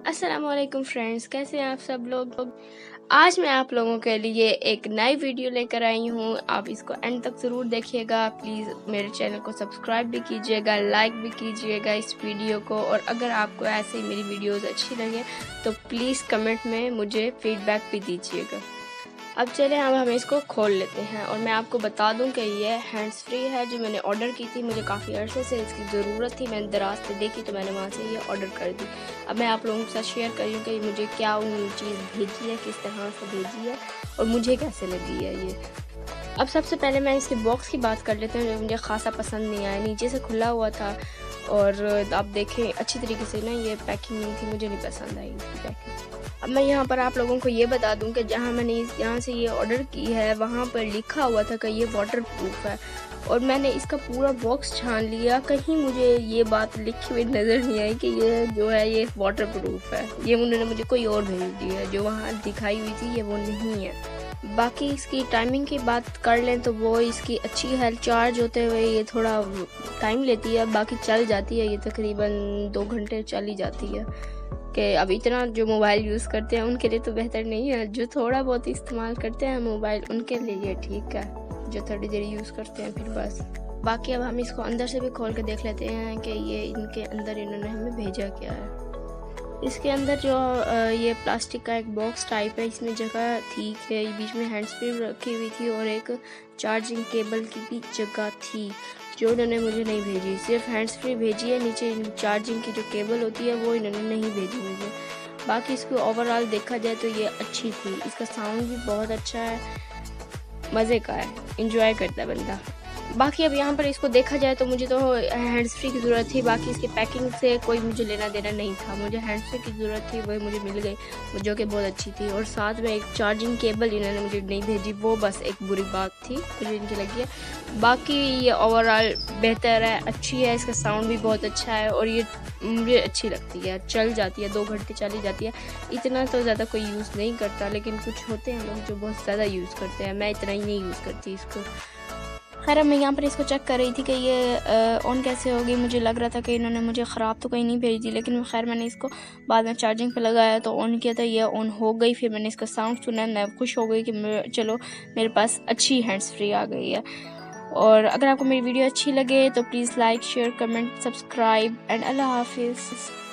अस्सलाम वालेकुम फ्रेंड्स, कैसे हैं आप सब लोग। आज मैं आप लोगों के लिए एक नई वीडियो लेकर आई हूँ। आप इसको एंड तक ज़रूर देखिएगा। प्लीज़ मेरे चैनल को सब्सक्राइब भी कीजिएगा, लाइक भी कीजिएगा इस वीडियो को। और अगर आपको ऐसे ही मेरी वीडियोस अच्छी लगे तो प्लीज़ कमेंट में मुझे फीडबैक भी दीजिएगा। अब चले हम इसको खोल लेते हैं और मैं आपको बता दूं कि ये हैंड्स फ्री है जो मैंने ऑर्डर की थी। मुझे काफ़ी अरसे से इसकी ज़रूरत थी, मैंने दराज पे देखी तो मैंने वहाँ से ये ऑर्डर कर दी। अब मैं आप लोगों के साथ शेयर कर रही हूँ कि मुझे क्या चीज़ भेजी है, किस तरह से भेजी है और मुझे कैसे लगी है ये। अब सबसे पहले मैं इसके बॉक्स की बात कर लेते हैं जो मुझे खासा पसंद नहीं आया। नीचे से खुला हुआ था और आप देखें अच्छी तरीके से ना ये पैकिंग नहीं थी, मुझे नहीं पसंद आई इसकी पैकिंग। अब मैं यहाँ पर आप लोगों को ये बता दूं कि जहाँ मैंने यहाँ से ये ऑर्डर की है वहाँ पर लिखा हुआ था कि ये वाटर प्रूफ है और मैंने इसका पूरा बॉक्स छान लिया, कहीं मुझे ये बात लिखी हुई नज़र नहीं आई कि ये जो है ये वाटर प्रूफ है। ये उन्होंने मुझे कोई और भेज दी है, जो वहाँ दिखाई हुई थी ये वो नहीं है। बाकी इसकी टाइमिंग की बात कर लें तो वो इसकी अच्छी है। चार्ज होते हुए ये थोड़ा टाइम लेती है, बाकी चल जाती है। ये तकरीबन 2 घंटे चल ही जाती है। कि अब इतना जो मोबाइल यूज़ करते हैं उनके लिए तो बेहतर नहीं है, जो थोड़ा बहुत इस्तेमाल करते हैं मोबाइल उनके लिए ये ठीक है, जो थोड़ी देर यूज़ करते हैं फिर बस। बाकी अब हम इसको अंदर से भी खोल के देख लेते हैं कि ये इनके अंदर इन्होंने हमें भेजा क्या है। इसके अंदर जो ये प्लास्टिक का एक बॉक्स टाइप है, इसमें जगह थी कि बीच में हैंड्स फ्री रखी हुई थी और एक चार्जिंग केबल की भी जगह थी जो उन्होंने मुझे नहीं भेजी। सिर्फ हैंड्स फ्री भेजी है, नीचे चार्जिंग की जो केबल होती है वो इन्होंने नहीं भेजी मुझे। बाकी इसको ओवरऑल देखा जाए तो ये अच्छी थी। इसका साउंड भी बहुत अच्छा है, मज़े का है, इंजॉय करता है बंदा। बाकी अब यहाँ पर इसको देखा जाए तो मुझे तो हैंड्स फ्री की ज़रूरत थी, बाकी इसके पैकिंग से कोई मुझे लेना देना नहीं था। मुझे हैंड्स फ्री की ज़रूरत थी, वही मुझे मिल गई जो कि बहुत अच्छी थी। और साथ में एक चार्जिंग केबल इन्होंने मुझे नहीं भेजी, वो बस एक बुरी बात थी मुझे इनकी लगी है। बाकी ये ओवरऑल बेहतर है, अच्छी है, इसका साउंड भी बहुत अच्छा है और ये मुझे अच्छी लगती है, चल जाती है, 2 घंटे चली जाती है। इतना तो ज़्यादा कोई यूज़ नहीं करता, लेकिन कुछ होते हैं लोग जो बहुत ज़्यादा यूज़ करते हैं, मैं इतना ही नहीं यूज़ करती इसको। खैर मैं यहाँ पर इसको चेक कर रही थी कि ये ऑन कैसे होगी। मुझे लग रहा था कि इन्होंने मुझे ख़राब तो कहीं नहीं भेज दी, लेकिन खैर मैंने इसको बाद में चार्जिंग पे लगाया तो ऑन किया था, ये ऑन हो गई। फिर मैंने इसका साउंड सुना, मैं खुश हो गई कि चलो मेरे पास अच्छी हैंड्स फ्री आ गई है। और अगर आपको मेरी वीडियो अच्छी लगे तो please like, share, comment, subscribe and Allah हाफिज़।